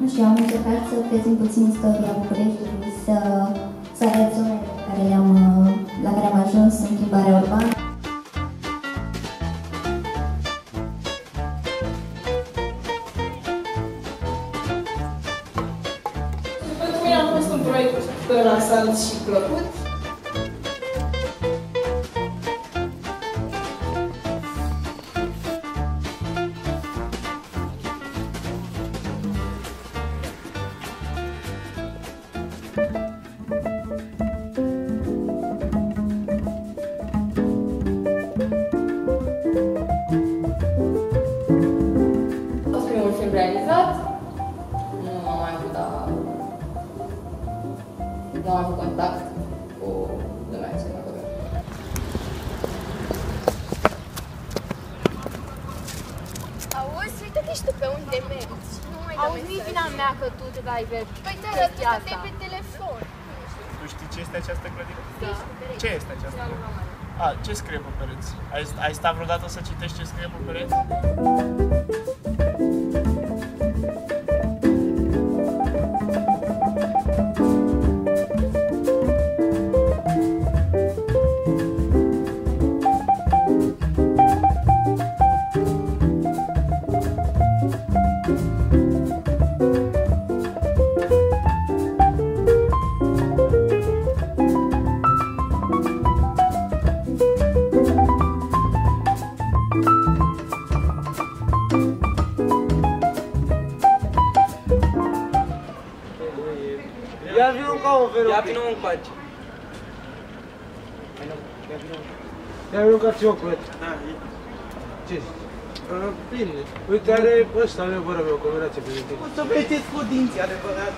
Nu știu, am încercat să prezint puțin istoria Bucureștiului, să arăt zonele la care am ajuns în schimbarea urbană. Pentru mine a fost un proiect relaxant și plăcut. A fost primul film realizat. Nu am mai avut, nu am avut contact cu lumea cinematografică. Auzi, uite-te și tu pe unde mergi. Auzi, nu-i vina mea că tu te dai pe Păi te arăt chestia că te asta. pe telefon. Tu știi ce este această clădire? Da. Ce este această clădire? A, ce scrie pe pereți? Ai stat vreodată să citești ce scrie pe pereți? Ia vină un ca un fel. Ia vină un coace. Ia vină un ca ciocolată. Ce? Bine. Uite, are ăsta, are vără meu, combinație pe tine. O să vedeți cu dinții, adevărat.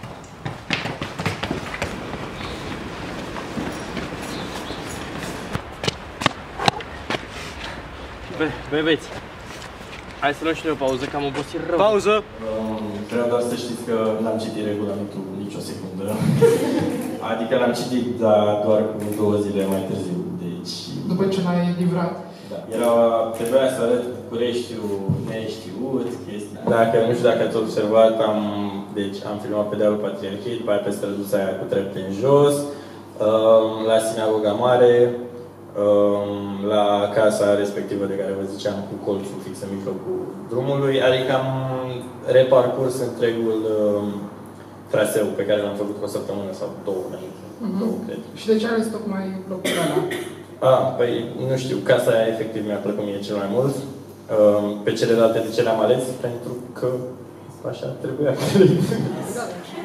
Băieți, hai să luăm și noi o pauză, că am obosit rău. Pauză! Vreau doar să știți că n-am citit regulamentul nicio secundă. Adică l-am citit, dar doar cu 2 zile mai târziu. Deci... După ce l-ai livrat. Da. Trebuia să arăt Bucureștiul neștiut, chestii. Nu știu dacă ați observat, am filmat pe dealul Patriarhiei, după aia pe străduța aia cu trepte în jos, la Sinagoga Mare, la casa respectivă de care vă ziceam, cu colțul fix în mijlocul drumului, adică am reparcurs întregul traseu pe care l-am făcut cu o săptămână sau 2 înainte, 2, cred. Și de ce ales tocmai locul ăla? Păi, nu știu, casa aia efectiv mi-a plăcut mie cel mai mult. Pe celelalte de ce le-am ales? Pentru că așa trebuia.